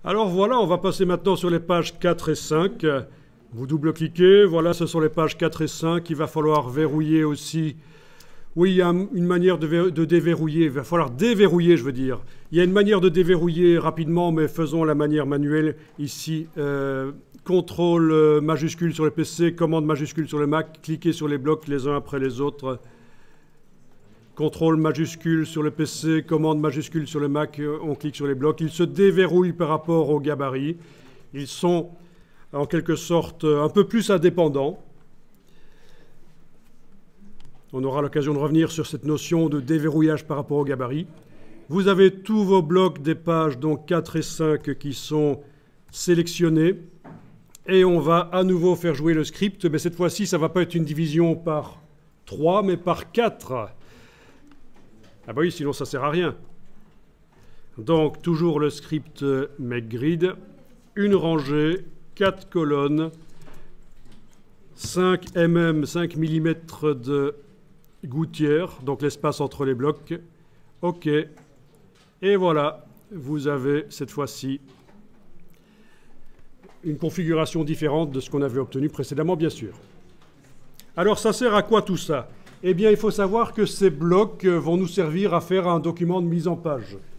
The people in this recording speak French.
Alors voilà, on va passer maintenant sur les pages 4 et 5. Vous double-cliquez, voilà, ce sont les pages 4 et 5. Il va falloir verrouiller aussi. Oui, il y a une manière de déverrouiller. Il va falloir déverrouiller, je veux dire. Il y a une manière de déverrouiller rapidement, mais faisons la manière manuelle ici. Contrôle majuscule sur le PC, commande majuscule sur le Mac. Cliquez sur les blocs les uns après les autres. Contrôle majuscule sur le PC, commande majuscule sur le Mac, on clique sur les blocs. Ils se déverrouillent par rapport au gabarit. Ils sont en quelque sorte un peu plus indépendants. On aura l'occasion de revenir sur cette notion de déverrouillage par rapport au gabarit. Vous avez tous vos blocs des pages, donc 4 et 5, qui sont sélectionnés. Et on va à nouveau faire jouer le script, mais cette fois-ci, ça ne va pas être une division par 3, mais par 4. Ah bah oui, sinon ça ne sert à rien. Donc, toujours le script makeGrid, une rangée, 4 colonnes, 5 mm, 5 mm de gouttière, donc l'espace entre les blocs. OK. Et voilà, vous avez cette fois-ci une configuration différente de ce qu'on avait obtenu précédemment, bien sûr. Alors, ça sert à quoi tout ça ? Eh bien, il faut savoir que ces blocs vont nous servir à faire un document de mise en page.